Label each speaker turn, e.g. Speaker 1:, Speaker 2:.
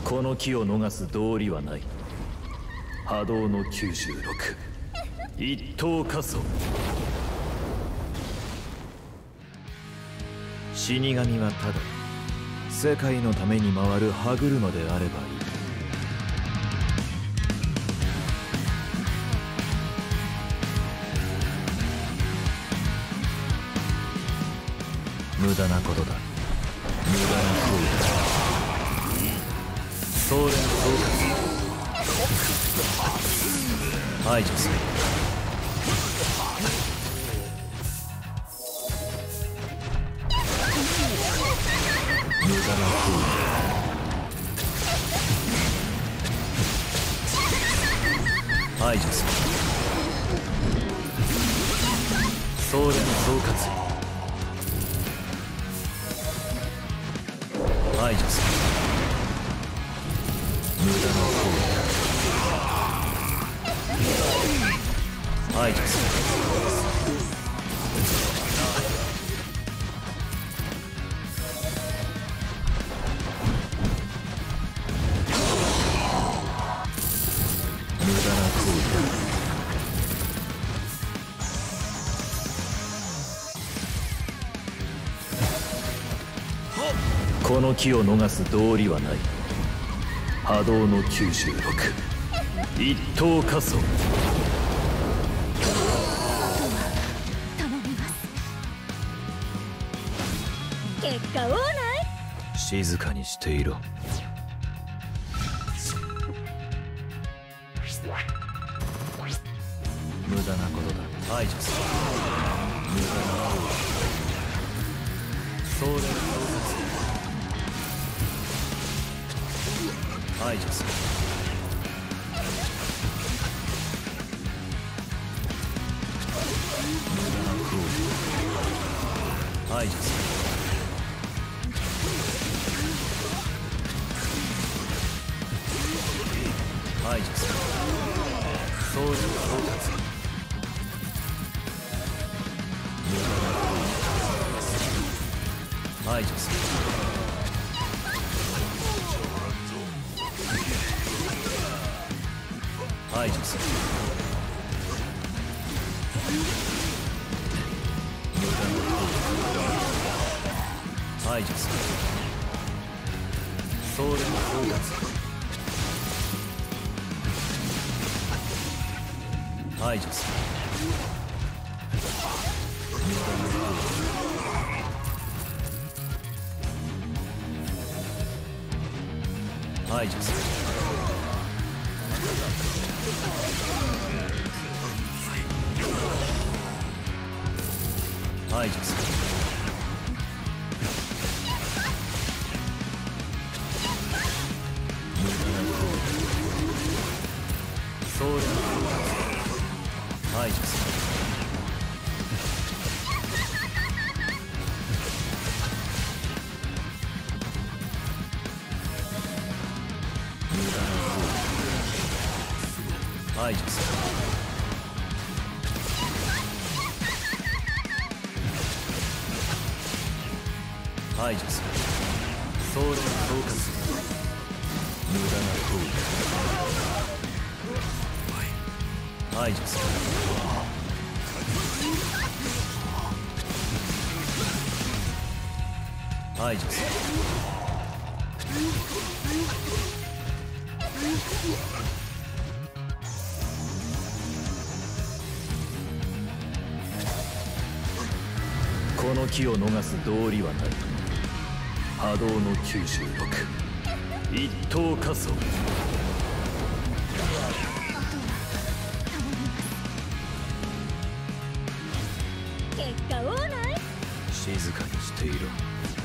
Speaker 1: この機を逃す道理はない。波動の96一等加速。死神はただ世界のために回る歯車であればいい。無駄なことだ。無駄な行為だ。総連総括排除する。無駄な行為排除する。総連総括排除する。無駄な行為排除する。無駄な行為だ。この機を逃す道理はない。波動の96一等加速。
Speaker 2: 頼みます。結果オーライ。
Speaker 1: 静かにしていろ。無駄なことだ。排除する。無駄な行為。総連総括排除する。無駄な行為排除する。排除する。総連総括無駄な行為排除する。排除する。無駄な行為排除する。総連総括排除する。無駄な行為排除する。排除する。無駄な行為総連総括排除する。無駄な行為排除する。排除する。総連総括無駄な行為排除する。排除する。この機を逃す道理はない。波動の96一等加速。
Speaker 2: 結果オーライ。
Speaker 1: 静かにしていろ。